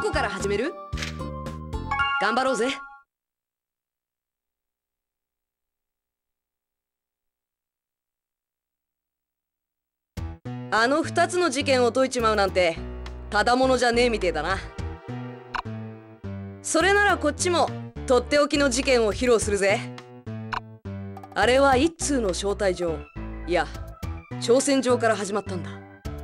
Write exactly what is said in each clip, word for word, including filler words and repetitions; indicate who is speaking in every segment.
Speaker 1: こから始める？頑張ろうぜ。あの二つの事件を解いちまうなんてただものじゃねえみてえだな。それならこっちもとっておきの事件を披露するぜ。あれは一通の招待状、いや挑戦状から始まったんだ。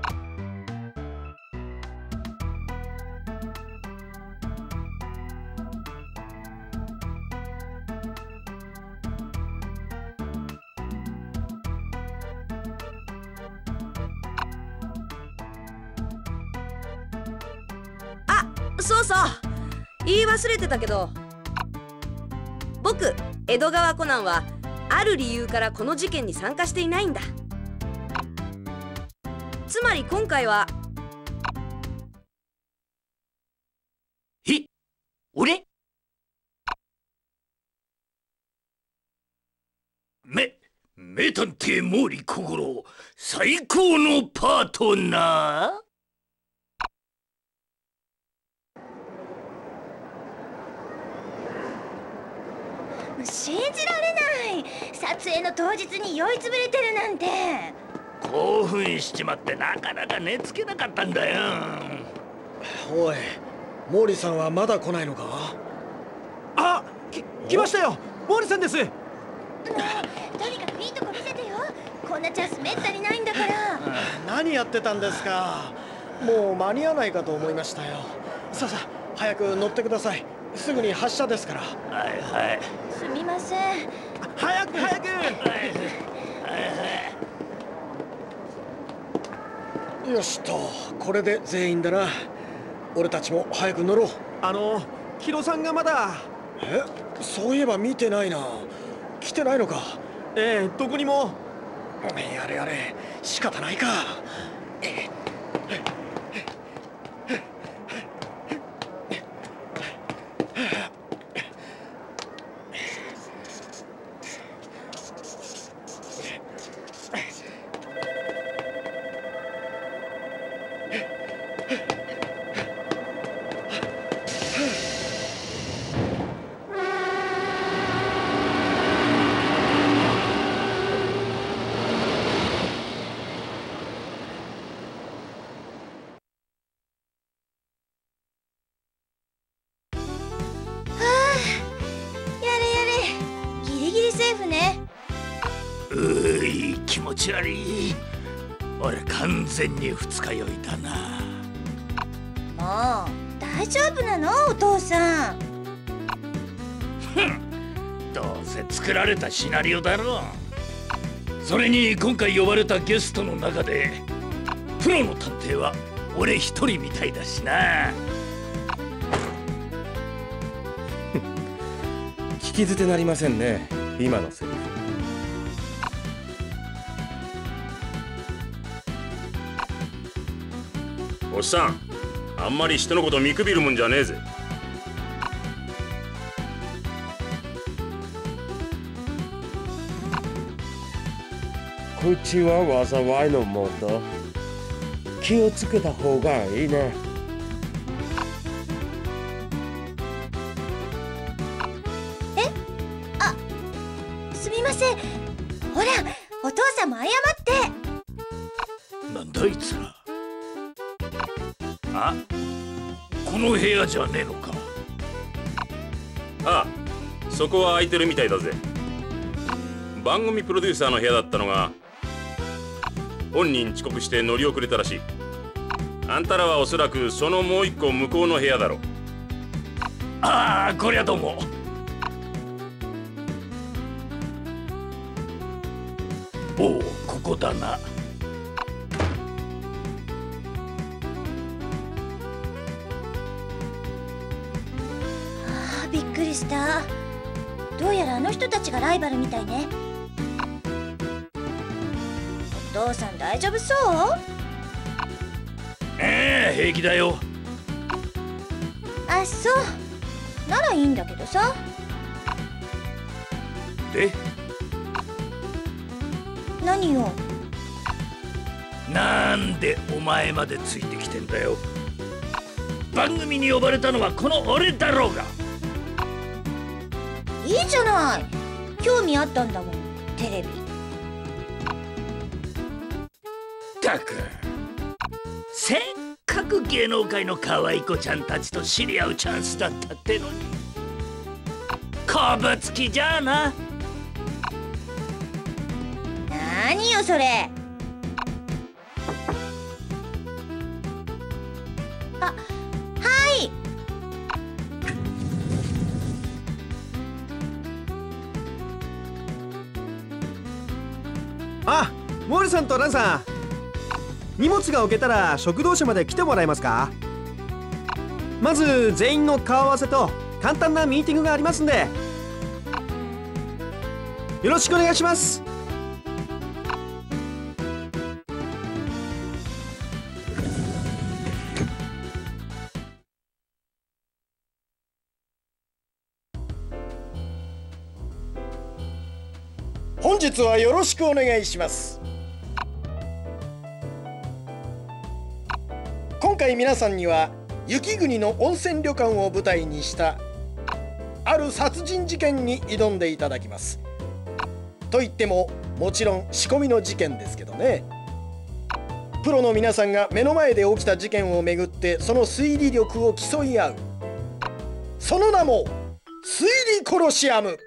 Speaker 1: そうそう、言い忘れてたけど、僕江戸川コナンはある理由からこの事件に参加していないんだ。つまり今回は。
Speaker 2: え、俺？め名探偵毛利小五郎最高のパートナー？
Speaker 3: 信じられない。撮影の当日に酔いつぶれてるなんて。
Speaker 2: 興奮しちまってなかなか寝つけなかったんだよ。
Speaker 4: おい、毛利さんはまだ来ないのか？
Speaker 5: あ、き来ましたよ、毛利さんです。
Speaker 3: もうとにかくいいとこ見せてよ。こんなチャンスめったにないんだから。
Speaker 4: 何やってたんですか？もう間に合わないかと思いましたよ。さあさあ、早く乗ってください。すぐに発車ですから。
Speaker 2: はいはい。
Speaker 3: すみません。
Speaker 5: 早く早く。
Speaker 2: はいはい。
Speaker 4: よしと、これで全員だな。俺たちも早く乗ろう。
Speaker 5: あの、ヒロさんがまだ。
Speaker 4: え、そういえば見てないな。来てないのか？
Speaker 5: ええ、どこにも。
Speaker 4: やれやれ、仕方ないか。
Speaker 2: うーい、気持ち悪い。俺完全に二日酔いだな。
Speaker 3: もう大丈夫なのお父さん。
Speaker 2: ふん、どうせ作られたシナリオだろう。それに今回呼ばれたゲストの中でプロの探偵は俺一人みたいだしな。
Speaker 6: 聞き捨てなりませんね、今のセリフ。
Speaker 7: おっさん、あんまり人のこと見くびるもんじゃねえぜ。
Speaker 6: 口は災いのもと。気をつけた方がいいね。
Speaker 3: え？あ、すみません。ほら、お父さんも謝って。
Speaker 2: なんだあいつら。あ、この部屋じゃねえのか。
Speaker 7: ああ、そこは空いてるみたいだぜ。番組プロデューサーの部屋だったのが本人遅刻して乗り遅れたらしい。あんたらはおそらくそのもう一個向こうの部屋だろう。
Speaker 2: ああ、こりゃどうも。おお、ここだな。
Speaker 3: びっくりした。どうやらあの人たちがライバルみたいね。お父さん大丈夫そう？
Speaker 2: ええ、平気だよ。
Speaker 3: あ、そうならいいんだけどさ。
Speaker 2: で、
Speaker 3: 何よ。
Speaker 2: なんでお前までついてきてんだよ。 番組に呼ばれたのはこの俺だろうが。
Speaker 3: いいじゃない、興味あったんだもん、テレビ。
Speaker 2: ったく、せっかく芸能界の可愛い子ちゃんたちと知り合うチャンスだったってのに、こぶつきじゃあな。
Speaker 3: 何よそれ。あ、はい。
Speaker 5: あ、モールさんとランさん、荷物が置けたら食堂車まで来てもらえますか。まず全員の顔合わせと簡単なミーティングがありますんで、よろしくお願いします。
Speaker 4: 本日はよろしくお願いします。今回皆さんには雪国の温泉旅館を舞台にしたある殺人事件に挑んでいただきます。と言ってももちろん仕込みの事件ですけどね。プロの皆さんが目の前で起きた事件をめぐってその推理力を競い合う、その名も推理コロシアム。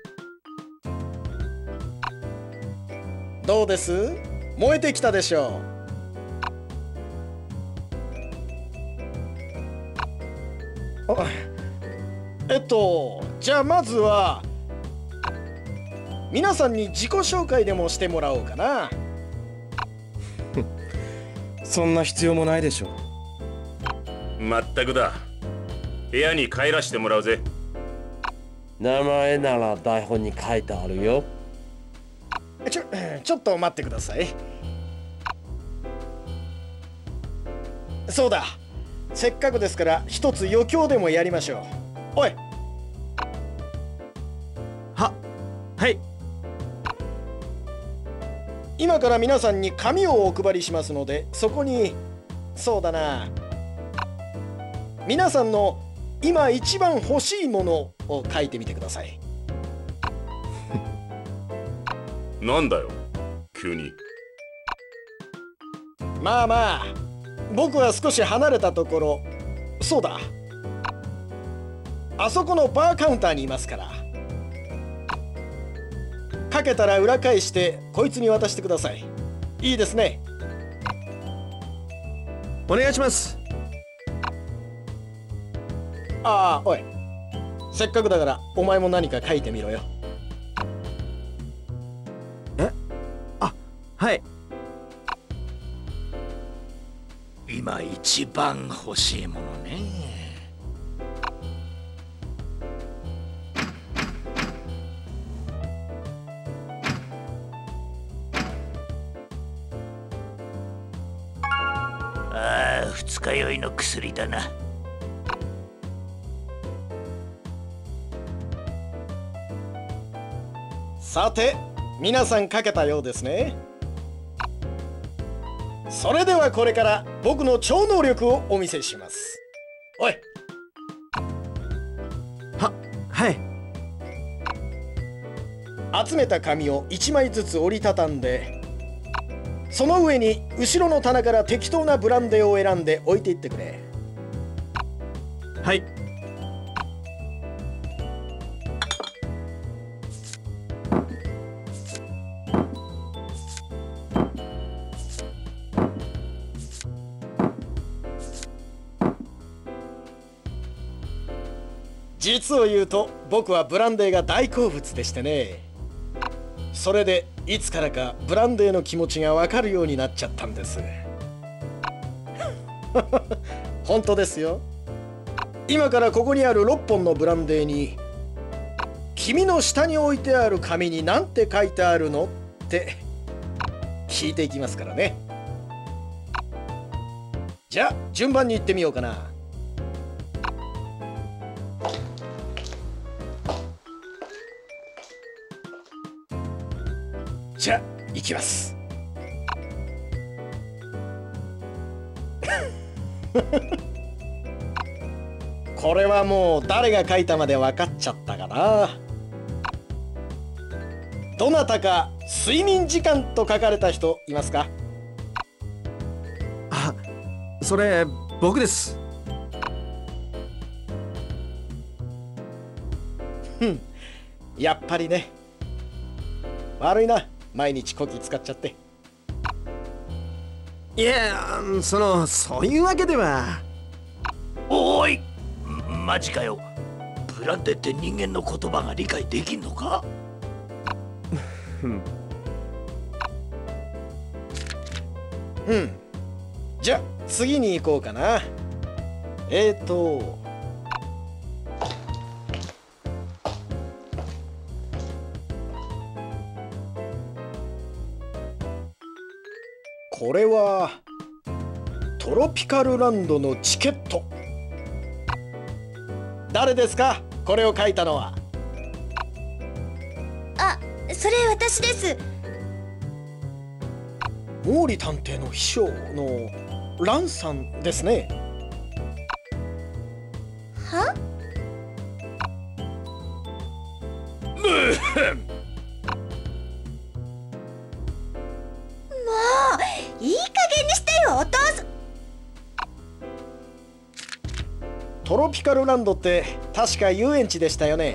Speaker 4: どうです？燃えてきたでしょう。あ、えっとじゃあまずは皆さんに自己紹介でもしてもらおうかな。
Speaker 6: そんな必要もないでしょ
Speaker 7: う。まったくだ。部屋に帰らしてもらうぜ。
Speaker 6: 名前なら台本に書いてあるよ。
Speaker 4: ちょ、ちょっと待ってください。そうだ、せっかくですから一つ余興でもやりましょう。おい。
Speaker 5: は、はい。
Speaker 4: 今から皆さんに紙をお配りしますので、そこに、そうだな、皆さんの今一番欲しいものを書いてみてください。
Speaker 7: なんだよ急に。
Speaker 4: まあまあ、僕は少し離れたところ、そうだ、あそこのバーカウンターにいますから、かけたら裏返してこいつに渡してください。いいですね。
Speaker 5: お願いします。
Speaker 4: ああ、おい、せっかくだからお前も何か書いてみろよ。
Speaker 5: はい。
Speaker 2: 今一番欲しいものね。ああ、二日酔いの薬だな。
Speaker 4: さて、皆さん書けたようですね。それではこれから僕の超能力をお見せします。おい。
Speaker 5: は、はい。
Speaker 4: 集めた紙をいちまいずつ折りたたんで、その上に後ろの棚から適当なブランデーを選んで置いていってくれ。
Speaker 5: はい。
Speaker 4: 実を言うと僕はブランデーが大好物でしてね。それでいつからかブランデーの気持ちが分かるようになっちゃったんです。本当ですよ。今からここにあるろっぽんのブランデーに、君の下に置いてある紙に何て書いてあるのって聞いていきますからね。じゃあ順番に行ってみようかな。じゃあ行きます。 これはもう誰が書いたまで分かっちゃったかな。どなたか睡眠時間と書かれた人いますか？
Speaker 5: あ、それ僕です。
Speaker 4: ふん、やっぱりね。悪いな、毎日コキ使っちゃって。
Speaker 5: いや、そのそういうわけでは。
Speaker 2: おい、マジかよ。ブランデって人間の言葉が理解できんのか？
Speaker 4: うん。じゃあ次に行こうかな。えーとこれはトロピカルランドのチケット。誰ですか、これを書いたのは？
Speaker 3: あ、それ私です。
Speaker 4: 毛利探偵の秘書のランさんですね。
Speaker 3: は？いい加減にしてよ、お父さん。
Speaker 4: トロピカルランドって確か遊園地でしたよね。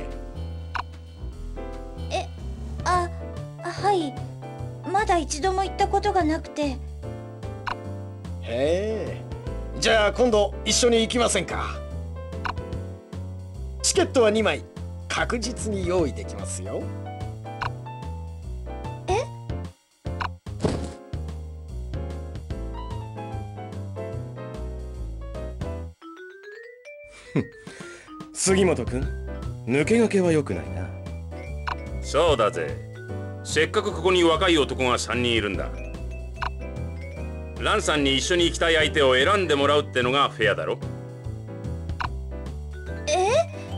Speaker 3: え、あ、はい。まだ一度も行ったことがなくて。
Speaker 4: へえ。じゃあ今度一緒に行きませんか？チケットはにまい確実に用意できますよ。
Speaker 6: 杉本君、抜け駆けは良くないな。
Speaker 7: そうだぜ。せっかくここに若い男がさんにんいるんだ。ランさんに一緒に行きたい相手を選んでもらうってのがフェアだろ。
Speaker 3: え？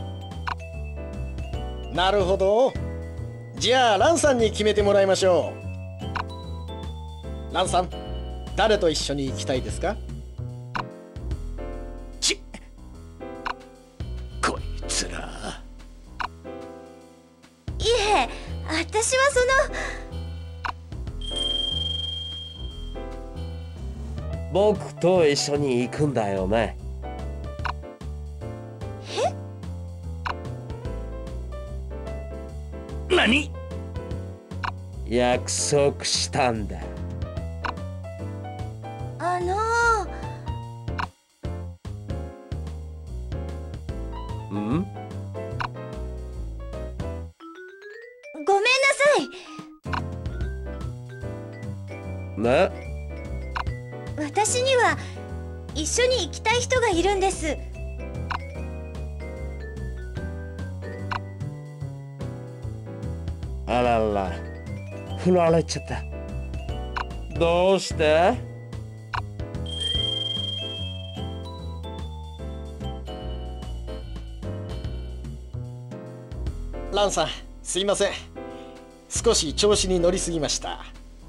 Speaker 4: なるほど。じゃあランさんに決めてもらいましょう。ランさん、誰と一緒に行きたいですか？
Speaker 2: ちこいつら。
Speaker 3: いえ、私はその。
Speaker 6: 僕と一緒に行くんだよね。
Speaker 2: え？何？
Speaker 6: 約束したんだ。
Speaker 3: あの
Speaker 6: ー、ん？
Speaker 3: ごめんなさい。
Speaker 6: ね？
Speaker 3: 私には一緒に行きたい人がいるんです。
Speaker 6: あらら、振られちゃった。どうして？
Speaker 4: ランさん、すいません。少し調子に乗りすぎました。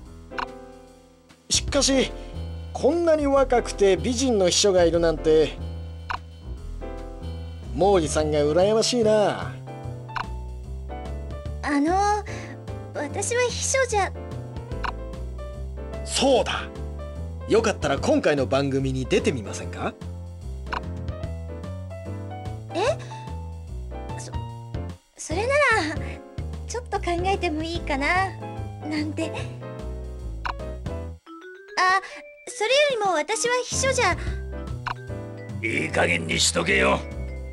Speaker 4: しかしこんなに若くて美人の秘書がいるなんて、毛利さんが羨ましいな。
Speaker 3: あの私は秘書じゃ。
Speaker 4: そうだ、よかったら今回の番組に出てみませんか？
Speaker 3: え？そ、それならちょっと考えてもいいかななんて。あ、それよりも私は秘書じゃ。
Speaker 2: いい加減にしとけよ。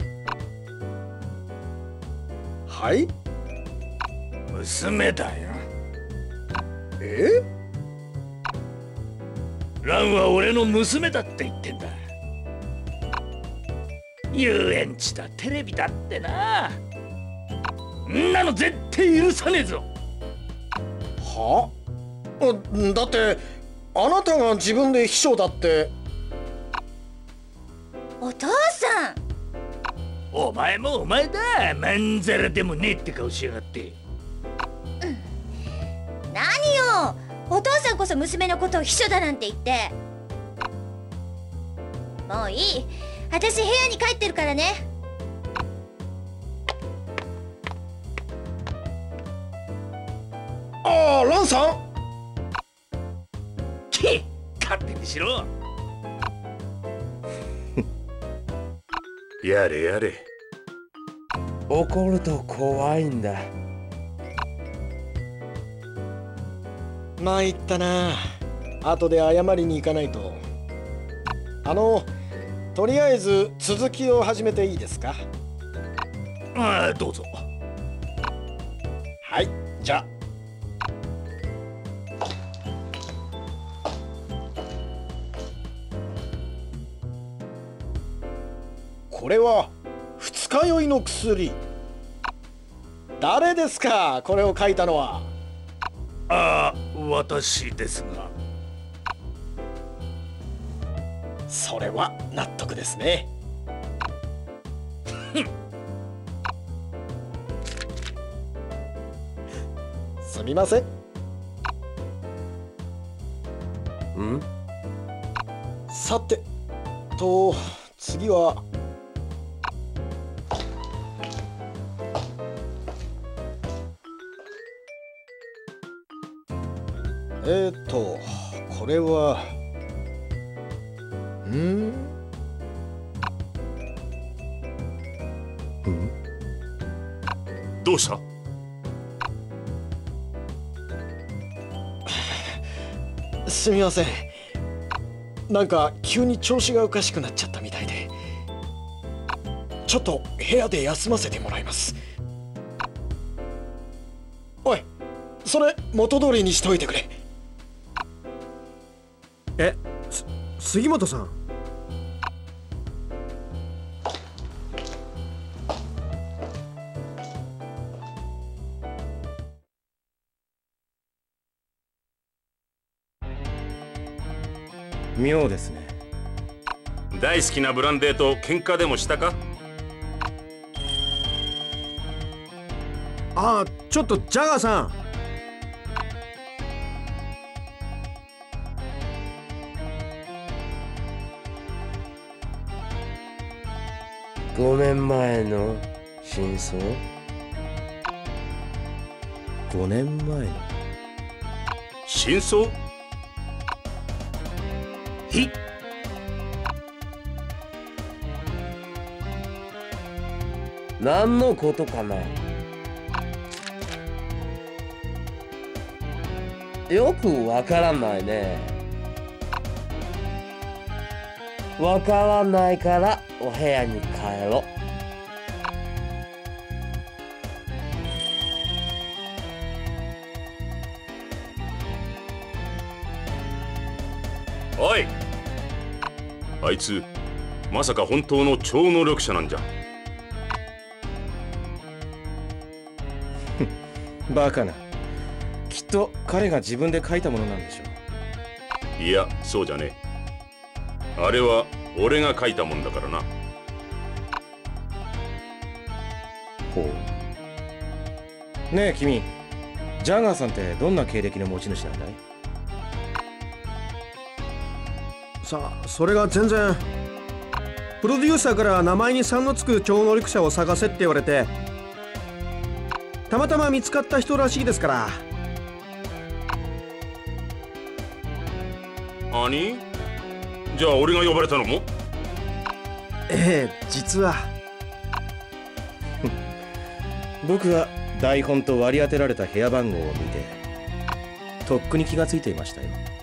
Speaker 4: はい？
Speaker 2: 娘だよ。
Speaker 4: え？
Speaker 2: ランは俺の娘だって言ってんだ。遊園地だ、テレビだってな。んなの絶対許さねえぞ。
Speaker 4: は？だってあなたが自分で秘書だって。
Speaker 3: お父さん。
Speaker 2: お前もお前だ。まんざらでもねえって顔しやがって。
Speaker 3: うん、何よ、お父さんこそ娘のことを秘書だなんて言って。もういい、私部屋に帰ってるからね。
Speaker 4: ああ、ランさん。
Speaker 2: け勝手にしろ。
Speaker 7: やれやれ。
Speaker 6: 怒ると怖いんだ。
Speaker 4: 参ったな。後で謝りに行かないと。あの、とりあえず続きを始めていいですか？
Speaker 2: ああ、どうぞ。
Speaker 4: はい、じゃあ。これは二日酔いの薬。誰ですか、これを書いたのは。
Speaker 2: ああ、私ですが。
Speaker 4: それは納得ですね。すみません。
Speaker 6: ん？
Speaker 4: さてと、次は。えーと、これは。ん？
Speaker 7: どうした？
Speaker 4: すみません。なんか急に調子がおかしくなっちゃったみたいで、ちょっと部屋で休ませてもらいます。おい、それ元通りにしといてくれ。
Speaker 5: え、す杉本さん。
Speaker 6: 妙ですね。
Speaker 7: 大好きなブランデーと喧嘩でもしたか？
Speaker 5: ああ、ちょっとジャガーさん。
Speaker 6: ごねんまえの真相？ごねんまえの
Speaker 7: 真相？
Speaker 2: え？
Speaker 6: 何のことかな。よくわからないね。わからないからお部屋に帰ろ
Speaker 7: う。おい、あいつまさか本当の超能力者なんじゃ。
Speaker 8: バカな。きっと彼が自分で書いたものなんでしょ
Speaker 7: う。いや、そうじゃねえ。あれは俺が書いたもんだからな。
Speaker 8: ほう。ねえ君、ジャガーさんってどんな経歴の持ち主なんだい？
Speaker 5: さあ、それが全然。プロデューサーから名前にさんのつく超能力者を探せって言われて、たまたま見つかった人らしいですから。
Speaker 7: 何？じゃあ俺が呼ばれたのも？
Speaker 5: ええ、実は
Speaker 8: 僕は台本と割り当てられた部屋番号を見てとっくに気がついていましたよ。